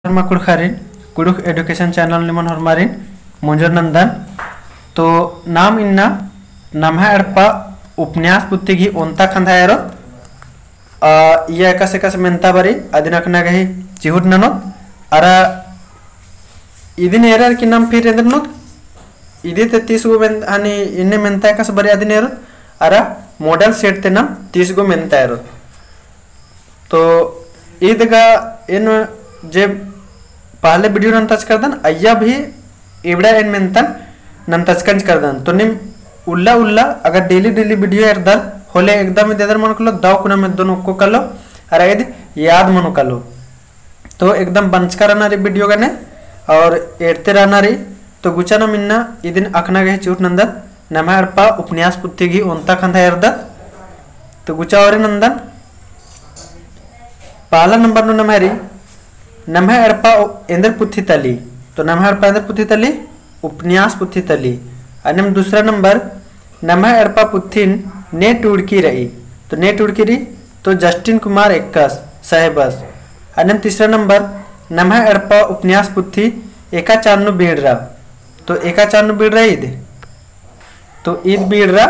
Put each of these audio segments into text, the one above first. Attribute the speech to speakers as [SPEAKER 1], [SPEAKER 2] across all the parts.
[SPEAKER 1] कुड़खारिन Kurukh education channel निमन हरमारिन मंजूर नंदन तो नाम इन्ना नम्हा एड़पा उपन्यास पुत्तिगी ओंता खंधायरो या एकस मेंता बरी अदिनकना गही चिहुट ननो अरा इदिन एरर कि नाम फिर एंदरनो इदि ते 30 गो हानि इन्ने मेंता एकस बरी अदिन एरो अरा मॉडल सेट ते नाम 30 गो मेंता एरो तो ईदगा इन जे पहले वीडियो नन टच करदन अय्या भी इबड़ा इन मेंतन नन टच कंज करदन तो निम उल्ला उल्ला अगर डेली वीडियो एरदर होले एकदम देदर मन कलो दाव कुना में दोनों को कलो अरे यदि याद मनो कलो तो एकदम बंच करना रे वीडियो गने और एड़ते रहना रे तो गुचाना मिन्ना इदिन अखना गहे चूट नंदन नम्हा एड़पा उपन्यास पुत्तिगी ओंता खंधा एरदर तो गुचा और नंदन पहला नंबर नो नम्हारी नम्हा एड़पा एंदर पुथी तली तो नम्हा एड़पा एंदर पुथी तली उपन्यास पुथी तली अनम दूसरा नंबर नम्हा एड़पा पुथिन ने टुड़की रही तो ने टुड़की रही तो जस्टिन कुमार एक्कस साहेबस अनम तीसरा नंबर नम्हा एड़पा उपन्यास पुथी एका चान्नु बीड़रा तो एका चान्नु बीड़रा ईद तो ईद बीड़रा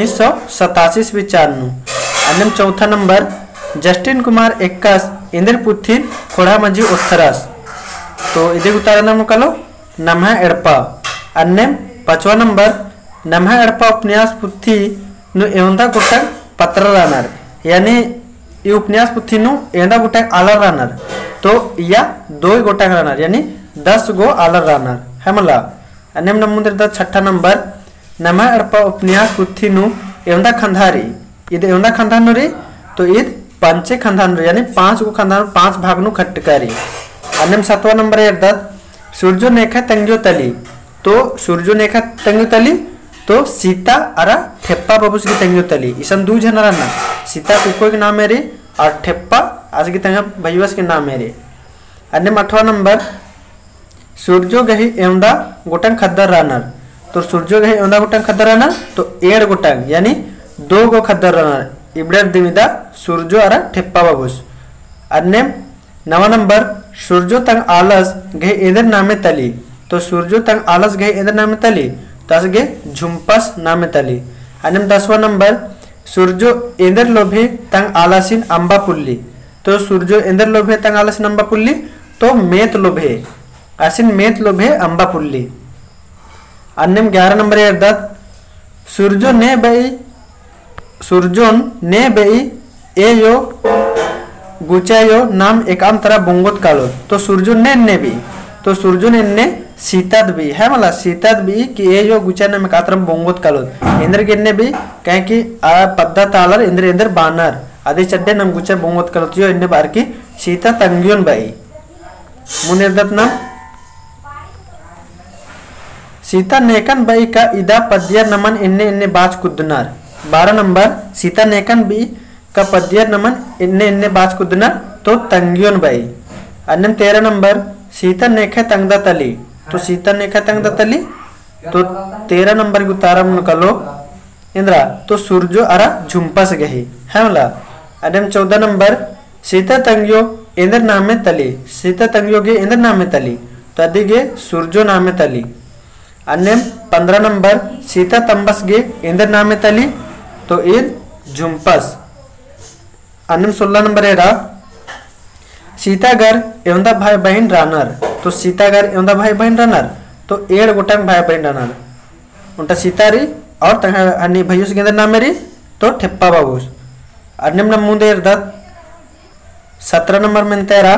[SPEAKER 1] 1987 चान्नु अनम चौथा नंबर जस्टिन कुमार एक्कस इंद्र पुथिन खोड़ा मंजी उत्तरस तो इधे उतारा नाम कलो नम्हा एड़पा अन्य पांचवा नंबर नम्हा एड़पा उपन्यास पुथी नु एवंदा गोटक पत्र रानर यानी ये उपन्यास पुथी नु एवंदा गोटक आलर रानर तो या 2 गोटक रानर यानी 10 गो आलर रानर है मला अन्य नंबर द छठा नंबर नम्हा एड़पा उपन्यास पुथी नु एवंदा खंधारी इधे एवंदा खंधानु रे तो ईद पंचे खंधान यानी 5 गो खंधान 5 भाग नु खट्टकारी अन्यम सातवा नंबर एरदत सूर्यो नेखा तंग्यो तली तो सूर्यो नेखा तंग्यो तली तो सीता अरा ठेप्पा बाबूस की तंग्यो तली इसन दू जनरा ना सीता कुको के नाम मेरे और ठेप्पा आज की तंगा भैवस के नाम मेरे अन्यम आठवां नंबर सूर्यो गही एवंदा गोटंग खद्दर रानर तो सूर्यो गही एवंदा गोटंग खद्दर रानर तो 8 गोटंग यानी 2 गो खद्दर रानर इबड़र दिमिदा सूर्यो अरा ठेप्पा बाबूस अन्य नवा नंबर सूर्यो तंग आलस गहे एदर नामे तली तो सूर्यो तंग आलस गहे एदर नामे तली तस गे झुम्पस नामे तली अन्य 10वां नंबर सूर्यो एदर लोभे तंग आलसिन अंबा पुल्ली तो सूर्यो एदर लोभे तंग आलसिन अंबा पुल्ली तो मेत लोभे आसिन मेत लोभे अंबा पुल्ली अन्य 11 नंबर एरदत सूर्यो ने बई सूर्योन ने बेई ए यो गुचायो नाम एकांतरा बोंगोत कालो तो सूर्योन ने भी तो सूर्योन ने सीताद भी है मला सीताद भी कि ए यो गुचा नाम एकांतरा बोंगोत कालो इंद्र गिन्ने भी कहे कि आ पद्दा तालर इंद्र इंद्र बानर आदि चड्डे नाम गुचा बोंगोत कालो तो इन्ने बार की सीता तंगियोन बाई मुनिर्दत नाम सीता नेकन बाई का इदा पद्या नमन इन्ने इन्ने बाज कुदनार 12 नंबर सीता नेकन बी का पद्यर नमन इन्ने इन्ने बाज कुदना तो तंगियोन बाई अन्य 13 नंबर सीता नेखे तंगदा तली तो सीता नेखे तंगदा तली तो 13 नंबर की उतारा मन कलो इंद्रा तो सूर्यो अरा झुम्पस गही है मला अन्य 14 नंबर सीता तंगियो इंद्र नामे तली सीता तंगियो गे इंद्र नामे तली तो अदिगे सूर्यो नामे तली अन्य 15 नंबर सीता तंबस गे इंद्र नामे तली तो ईद झुम्पस अन्य 16 नंबर एरा सीतागर एवंदा भाई बहन रानर तो सीतागर एवंदा भाई बहन रानर तो 8 गोटंग भाई बहन रानर उनटा सीतारी और तंगा अन्य भैयुस के नाम मेरी तो ठेप्पा बाबूस अन्य नंबर एरदत 17 नंबर में तेरा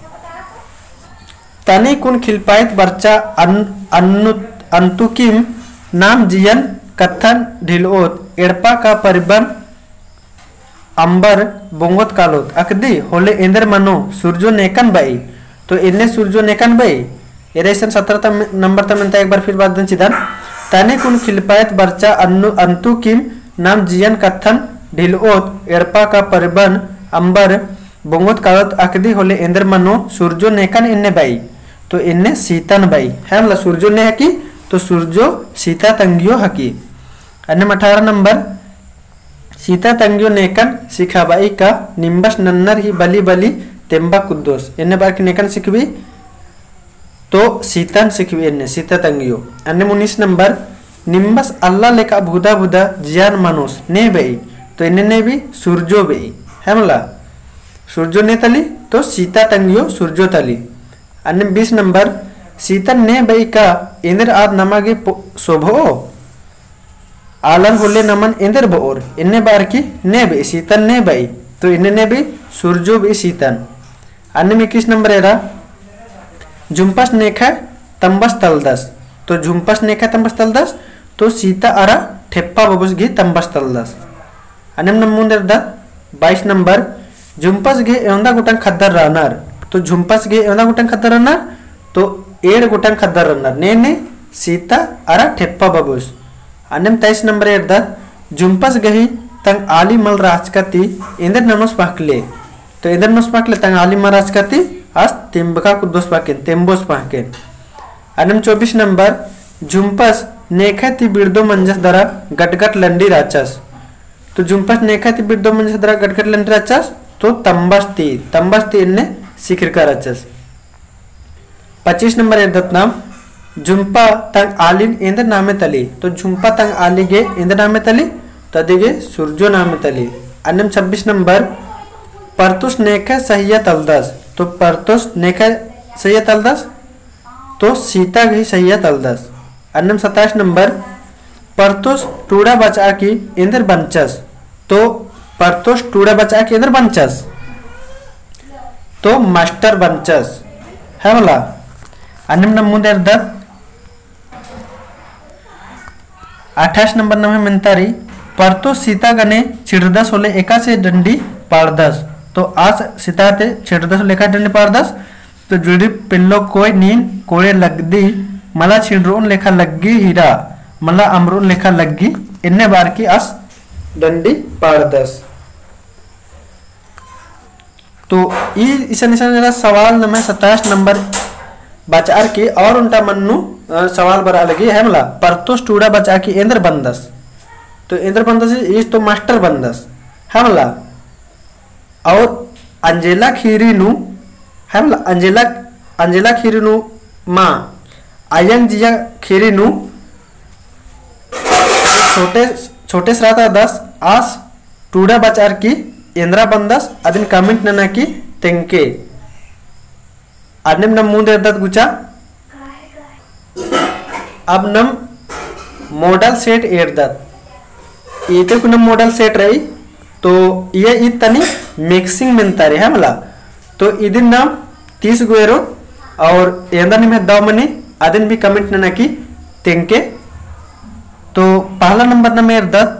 [SPEAKER 1] तनी कुन खिलपाइत बर्चा अंतुकिम नाम जियन कथन ढिलोत एड़पा का परिबन अंबर बोंगोत कालोत अकदी होले इंद्र मनो सूर्यो नेकन बाई तो इन्ने सूर्यो नेकन बाई एरेसन 17 नंबर तमनता एक बार फिर बात दन चिदन तने कुन खिलपायत बर्चा अंतु किम नाम जियन कथन ढिलोत एड़पा का परिबन अंबर बोंगोत कालोत अकदी होले इंद्र मनो सूर्यो नेकन इन्ने बाई तो इन्ने सीतन बाई है मतलब सूर्यो ने हकी तो सूर्यो सीता तंगियो हकी अन्य 18 नंबर सीता तंगियो नेकन सिखाबाई का निम्बस नन्नर ही बली बली तेंबा कुद्दोस इन्ने बार की नेकन सिखबी तो सीतन सिकवी सीता तंगियो। अन्य 19 नंबर निम्बस अल्लाह लेका भूदा भूदा जियान मानुस ने बई तो इन्हें भी सूर्यो बई है मला सूर्यो ने तली तो सीता तंगियो सूर्यो तली। अन्य 20 नंबर सीतन ने बई का इंद्र आद नमागे शोभो आलर होले नमन इंद्र बोर इन्हें बार की ने बई सीतन ने बई तो इन्हें भी सूर्यो भी सीतन। अन्य 21 नंबर है झुम्पस नेखा तंबस तलदस तो झुम्पस नेखा तंबस तलदस तो सीता आरा ठेप्पा बबुस गी तंबस तलदस। अन्यम नंबर 22 नंबर झुम्पस गे एवंदा गुटंग खद्दर रानर तो झुम्पस गे एवंदा गुटंग खद्दर रानर तो एड़ गुटंग खद्दर रानर ने सीता आरा ठेप्पा बबुस। अन्यम 23 नंबर झुम्पस गही तंग आली मल राजकती इंद्र नमस पाकले तो इंद्र नमस पाकले तंग आली मल राजकती आज तिम्बका कुद्दोस पाकेन तेम्बोस पाकेन। अन्यम 24 नंबर झुम्पस नेखा ती बिर्दो मंजस दरा गटगट लंडी राचस तो झुम्पस नेखा ती बिर्दो मंजस दरा गटगट लंडी राचस तो तंबस ती इन्ने सिखर का राचस। 25 नंबर नाम झुम्पा तंग आलिन इंद्र नामे तली तो झुम्पा तंग आली गे इंद्र नामे तली तदिगे सूर्यो नामे तली। अन्यम 26 नंबर परतुस नेखा सहिया तलदस तो परतुस नेखा सहिया तलदस तो सीता गई सहिया तलदस। अन्यम 27 नंबर परतुस टूड़ा बचा की इंद्र बंचस तो परतुस टूड़ा बचा की इंद्र बंचस तो मास्टर बंचस है मला। अन्यम नंबर 28 नंबर नमे मंतारी परतुस सीता गने छिड़दस होले एका से डंडी पारदस तो आज सीता ते छिड़दस लेखा डंडी पारदस तो जुड़ी पिल्लो कोई नीन कोड़े लगदी मला छिड़रोन लेखा लग्गी हीरा मला अमरोन लेखा लग्गी इन्ने बार की आस डंडी पारदस। तो ईसन सवाल नंबर 27 नंबर बचार की और उनका मन्नू सवाल बरा लगी है मला परतुस टूड़ा बचा की इंद्र बंदस तो इंद्र बंदस इस तो मास्टर बंदस है मला। और अंजेला खीरीनु है मला अंजेला खीरीनु माँ आयंग जिया खीरीनु छोटे श्राता 10 आस टूड़ा बचार की इंद्रा बंदस अदिन कमेंट नना की तेंके। अन्यम नम मुंदे गुचा अब नम मॉडल सेट एड़दत इते कुनम मॉडल सेट रही तो ये इतनी मिक्सिंग मिलता रही है मला तो इदिन नाम 30 गुएरो और एंदा निमे दावमनी अदिन भी कमेंट नना की तेंके। तो पहला नंबर न मेर दत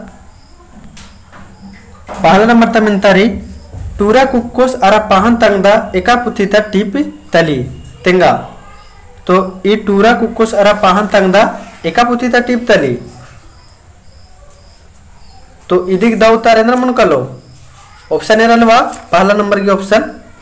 [SPEAKER 1] पहला नंबर त मिंतारी टूरा कुक्कोस अरा पाहन तंगदा एका पुथिता टीप तली तेंगा तो ई टूरा कुक्कोस अरा पाहन तंगदा एका पुथिता टीप तली तो इदिक दाउता रेंद्र मन कलो ऑप्शन एरलवा पहला नंबर की ऑप्शन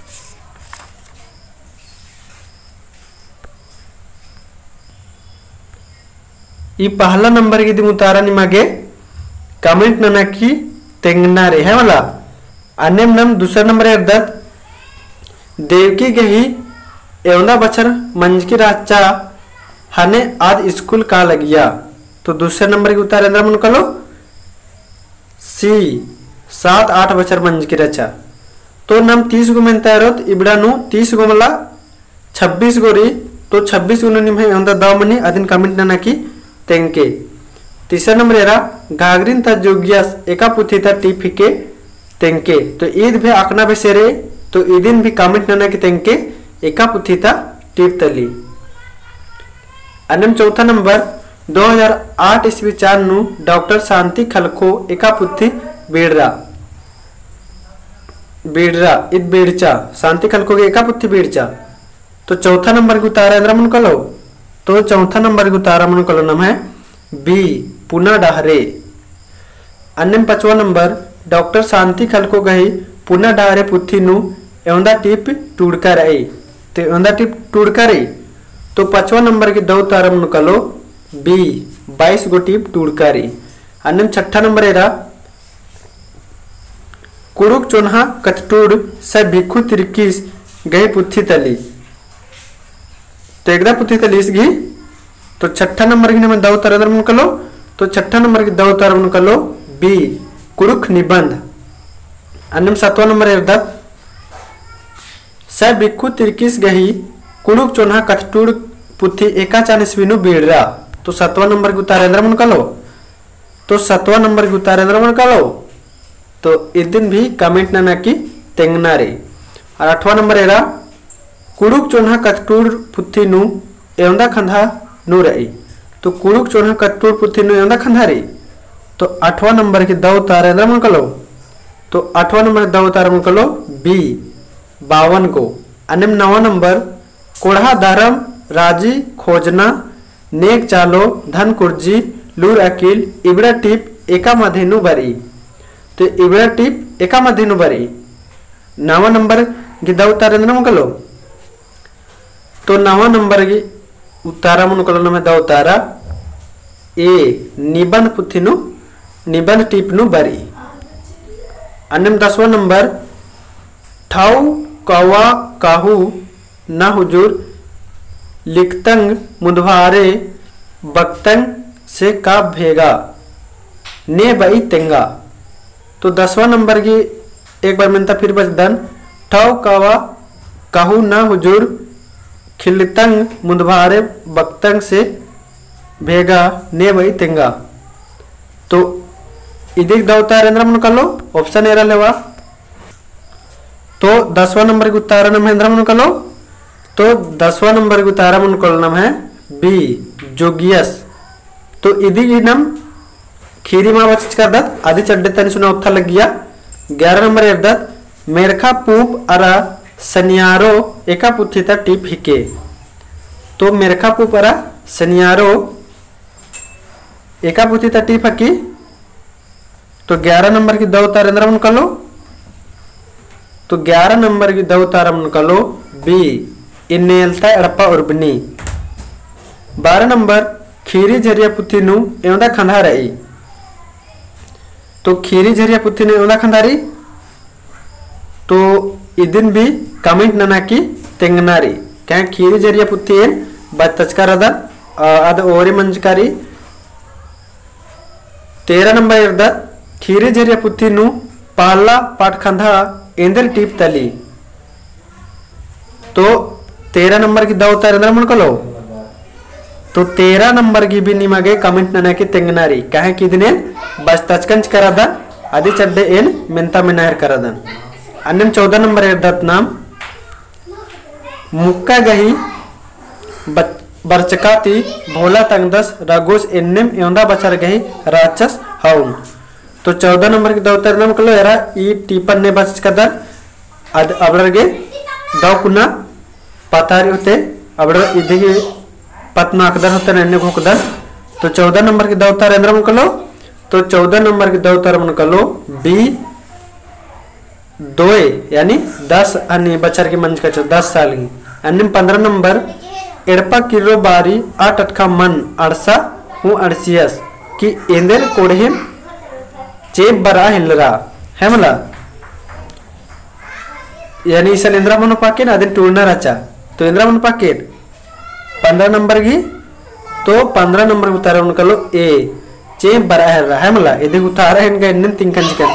[SPEAKER 1] ಈ ಪಹಲ ನಂಬರ್ ಗೆ ದಿಮುತಾರ ನಿಮಗೆ ಕಮೆಂಟ್ ನನಕಿ ತೆಂಗನಾರೆ है वाला। अन्यम नम दूसरा नंबर है दत्त देवकी गही एवंदा बचर मंज की राचा हने आज स्कूल का लगिया तो दूसरे नंबर के उत्तर अंदर मन कलो सी 7-8 बचर मंज की रचा तो नम 30 गो में तैयारोत इबड़ानु 30 गो मला 26 गो री तो 26 गो निम है एवंदा दावमनी अदिन कमेंट नना की तेंके। तीसरा नंबर एरा गागरिन ता जोगियास एका पुथी ता टीफिके तेंके तो ईद भी आकना भी सेरे तो ईदिन भी कमेंट नना की तेंके एका पुथी ता टीप तली। अन्यम चौथा नंबर 2008 ईस्वी चारनु डॉक्टर शांति खलखो एका पुथी बेड़रा इत बेड़चा शांति खलखो के एका पुथी बेड़चा तो चौथा नंबर को उतारा इंद्र मन कलो तो चौथा नंबर को उतारा मन कलो नाम है बी पुना डहरे। अन्यम 5वां नंबर डॉक्टर शांति खलको गही पुना डहरे पुथी नु एवंदा टिप टूड़का रही तो एवंदा टिप टूड़का रही तो 5वां नंबर की दो उतारा मन कलो बी 22 गो टिप टूड़का रही। अन्यम 6ठा नंबर एरा कुरुक चोन्हा कचटूड़ से भिक्षु तिरकीस गई पुथी तली तो एकदा पुथी तली इसगी तो छठा नंबर की नमे दाव तारा मन कलो तो छठा नंबर की दाव तारा मन कलो बी कुड़ुक निबंध। अन्यम सातवां नंबर एकदा स बिक्खु तिरकिस गही कुड़ुक चोन्हा कथटूड़ पुथी एका चानिस्विनु बीड़रा। तो सातवां नंबर की उतारेंद्र मन कलो तो सातवां नंबर की उतारेंद्र मन कलो तो इस दिन भी कमेंट ना की तेंगना रे। और आठवां नंबर एरा कुड़ुक चोन्हा कथटूड़ पुथी नु एवंदा खंधा नु रही। तो कुड़ुक चोन्हा कथटूड़ पुथी नु एवंदा खंधा रे। तो आठवां नंबर की दाव तारेंद्र मन कलो तो आठवां नंबर दाव तार मन कलो बी 52 को। अन्यम नवा नंबर कोढ़ा धर्म राजी खोजना नेक चालो धन कुर्जी लूर अकील इबड़ा टिप एका मधेनु बरी। तो इबड़ा टिप एका मधेनु बरी। नवा नंबर की दाव तारेंद्र मन कलो तो नवा नंबर की उतारा मन कलो नमे दाव तारा ए निबंध पुथिनु निबंध टिपनु बरी। अन्यम 10वां नंबर ठाउ कवा काहू ना हुजूर लिखतंग मुदभारे बक्तंग से का भेगा ने बई तेंगा। तो 10वां नंबर की एक बार मिलता फिर बचदन ठाउ कवा काहू ना हुजूर खिलतंग मुदभारे बक्तंग से भेगा ने बई तेंगा। तो इधर दावतारेंद्र मन कलो ऑप्शन एरा लेवा। तो 10वां नंबर की उतारा महेंद्र मन कलो तो 10वां नंबर की उतारा मन कलो नाम है बी जोगियस। तो इधि नम खीरी माँ बच कर दत आदि चड्डे तन सुना उत्था लग गया। 11 नंबर एवदत मेरखा पूप अरा सनियारो एका पुथिता टिप हिके। तो मेरखा पूप अरा सनियारो एका पुथिता टिप हकी। तो 11 नंबर की दाव तारेंद्र मन कलो तो 11 नंबर की दाव तारा मन कलो बी इन्नेलता एड़पा उर्बनी। 12 नंबर खीरी झरिया पुथी नु एवंदा खंधा रही। तो खीरी झरिया पुथी नु एवंदा खंधा रही तो इदिन भी कमेंट नना की तेंगनारी क्या खीरी झरिया पुथी एन बच्चकार अदा अद ओरी मंजकारी। 13 नंबर इर्दा खीरी झरिया पुथी नु पाला पाठ खंधा एंदर टीप तली। तो 13 नंबर की दाव तारेंद्र मन कलो तो 13 नंबर की भी निमागे कमेंट नना की तेंगनारी कहे कि दिने बस तचकंच करादन आदि चड्डे एन मेंता मिनायर करादन। अन्यम 14 नंबर एर्दत नाम मुक्का गही बरचकाती भोला तंगदस रघुस एन्नेम एवंदा बचर गही राक्षस हाउन। तो 14 नंबर की दाव तारेंद्र मन कलो एरा ई टीपन ने बच कदर अद अबड़गे दाव कुना पतारी होते अबड़ इधि पतना अकदर होते नन्हे घोकदर। तो 14 नंबर की दाव तारेंद्र मन कलो तो 14 नंबर की दाव तार मन कलो बी 2 यानी 10 अन्य बचर की मंज का 10 साल की। अन्य 15 नंबर एड़पा किरो बारी 8 अटका मन अड़सा हूँ अड़सियस कि एंदेर कोढ़े चेप बरा हिलरा है मला यानी इस इंद्रा मन पाकेट आदि टूरना रचा। तो इंद्रा मन पाकेट 15 नंबर की तो 15 नंबर उतारा उनका लो ए चेप बरा हिलरा है मला यदि उतारा है इनका इन्हें तिंकन चिकन।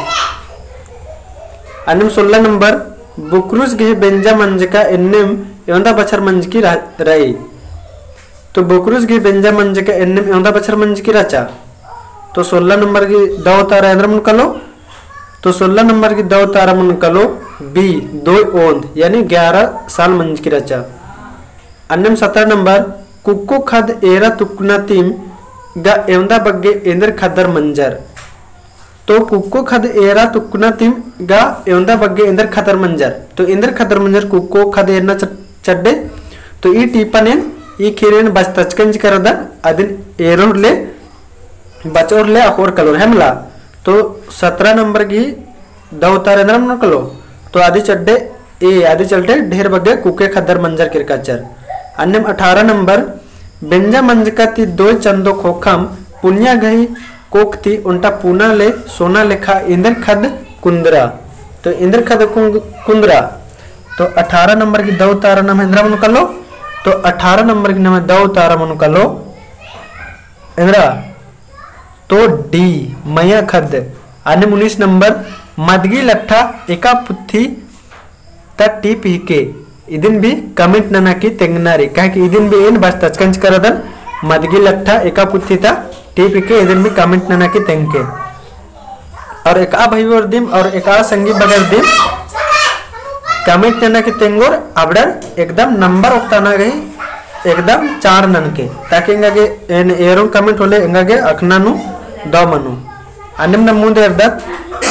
[SPEAKER 1] अन्यम 16 नंबर बुक्रुस गे बेंजा मंज का इन्नेम एवंदा बचर मंज की रही। तो बुक्रुस गे बेंजा मंज का इन्नेम एवंदा बचर मंज की रचा। तो 16 नंबर की दाव तारा इंद्र मन कलो तो 16 नंबर की दाव तारा मन कलो बी 2 ओंद यानी 11 साल मंज की रचा। अन्यम 17 नंबर कुक्को खद एरा तुकना तीम गा एवंदा बग्गे इंद्र खदर मंजर। तो कुक्को खद एरा तुकना तीम गा एवंदा बग्गे इंद्र खदर मंजर। तो इंद्र खदर मंजर कुक्को खद एरना चड्डे तो ई टीपनेन ई खीरेन बस तचकंज करदा अदिन एरोले बचोर ले और कलो है मला। तो 17 नंबर की दाव तारेंद्र मन कलो तो आदि चड्डे ए आदि चलते ढेर बग्गे कुके खदर मंजर किरकाचर। अन्यम 18 नंबर बेंजा मंजका ती 2 चंदो खोखम पुण्या गही कोकती उनटा पूना ले सोना लेखा इंद्र खद कुंदरा। तो इंद्र खद कुंदरा तो 18 नंबर की दाव तारा नाम इंद्र मन कलो तो 18 नंबर की नमे दो तारा मन कलो इंद्रा तो डी मया खद आणि 19 नंबर मदगी लट्ठा एका पुथी तक टीप हिके इदिन भी कमेंट नना की तेंगनारी कहे कि इदिन भी इन बस तचकंच करदन मदगी लट्ठा एका पुथी ता टीप हिके इदिन भी कमेंट नना की तेंगे और एक आ भाई और दिम और एक आ संगी बगर दिम कमेंट नना की तेंगोर अबडर एकदम नंबर उक्ताना गई एकदम 4 नन के ताकि इंगागे एरों कमेंट होले इंगागे अखनानु दो मनु अन्यम नमुदे अर्दत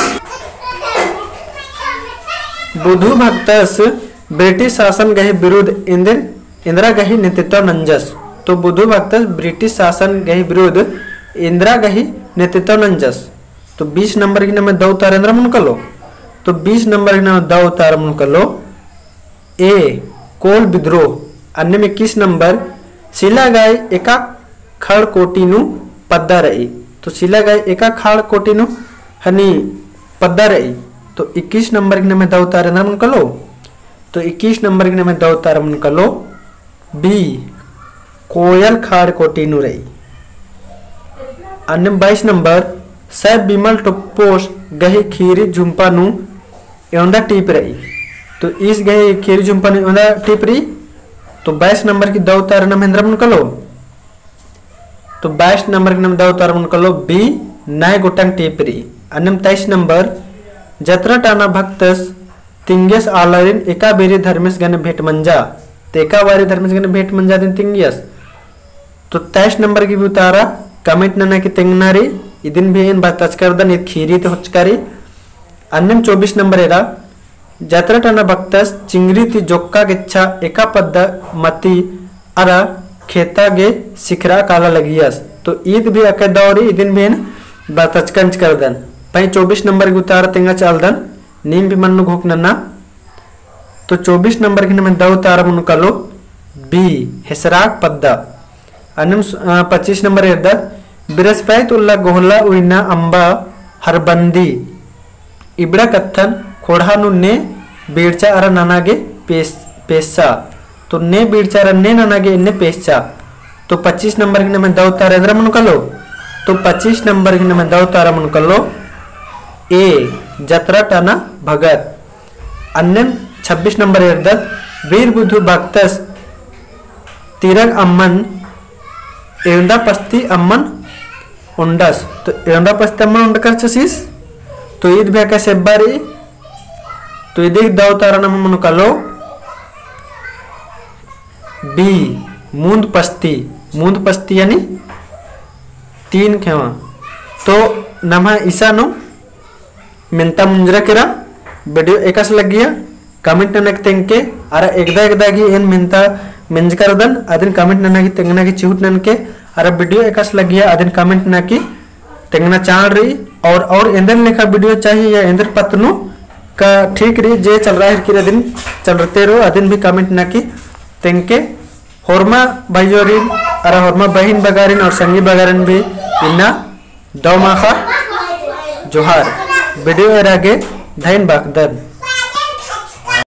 [SPEAKER 1] बुधु भक्तस ब्रिटिश शासन गही विरुद्ध इंदिरा गही नेतृत्व नंजस तो बुधु भक्तस ब्रिटिश शासन गही विरुद्ध इंदिरा गही नेतृत्व नंजस तो 20 नंबर की नंबर दो तारेंद्र मन कलो तो 20 नंबर की नंबर दो तार मन कलो ए कोल विद्रोह अन्य में 21 नंबर शिला गाय एका खड़ कोटिनु पद्दा रही तो शिला गाय एका खड़ कोटिनु हनी पद्दा रही तो 21 नंबर की नंबर दो तारेंद्र मन कलो तो 21 नंबर की नंबर दो तार मन कलो बी कोयल खाड़ कोटिनु रही अन्य 22 नंबर सब बिमल टोपोस गही खीरी झुंपानु एवंदा टीप रही तो इस गही खीरी झुंपानु एवंदा टीप रही तो 22 नंबर की दो तार नमेंद्र मन कलो तो 22 नंबर की नंबर दो तार मन कलो बी नए गोटंग टीप रही अन्य 23 नंबर जत्रा टाना भक्तस तिंगेस आलरिन एका बेरी धर्मेश गने भेट मंजा तो एका बारी धर्मेश गने भेट मंजा दिन तिंगियस तो 23 नंबर की भी उतारा कमेंट नना की तेंगनारी इदिन भी इन बात तचकरदन इत खीरी तो होचकारी अन्यम 24 नंबर एरा जत्रा टाना भक्तस चिंगरी ती जोक्का गिच्छा एका पद्दा मती अरा खेता गे सिखरा काला लगियस तो ईद भी अके दौरी इदिन भी इन बात तचकंच करदन पई 24 नंबर की उतारा तेंगा चालदन नीम भी मनु घोक नन्ना तो 24 नंबर की नमे दो तारा मनु कलो बी हेसराक पद्दा अन्यम 25 नंबर एदा बिरस्पैत उल्ला गोहला उइना अंबा हरबंदी इबड़ा कत्थन खोड़ा नु ने बीड़चा अरा ननागे पेसा तो ने बीड़चा अरा ने ननागे इन्ने पेसा तो 25 नंबर की नमे दो तारा एदरा मनु कलो तो 25 नंबर की नमे दो तारा मनु कलो ए जत्रा टाना भगत अन्य 26 नंबर एर्दत वीर बुधु भक्तस तिरंग अम्मन एवंदा पस्ती अम्मन उंडस तो एवंदा पस्ती अम्मन उंडकर चसीस तो ईद भी कैसे बारी तो ईद दो तारा नम मनु कलो बी मूंद पस्ती यानी 3 खेवा तो नमा ईसा नु मिंता मुंजरा केरा वीडियो एकस लग गया कमेंट ननक तेंके अरे एकदा की एन मिंता मिंज करदन अदिन कमेंट नना की तेंगना की चिहुट ननके अरे वीडियो एकस लग गया अदिन कमेंट ना की तेंगना चाल रही और इंदर लेखा वीडियो चाहिए या इंदर पत्नु का ठीक रही जे चल रहा है कि दिन चल रहे रो अदिन भी कमेंट ना की तेंके होरमा भाईयोरिन अरे होरमा बहिन बगारिन और संगी बगारिन भी इन्ना दो माखा जोहार वीडियो एरागे धैन बाकदन।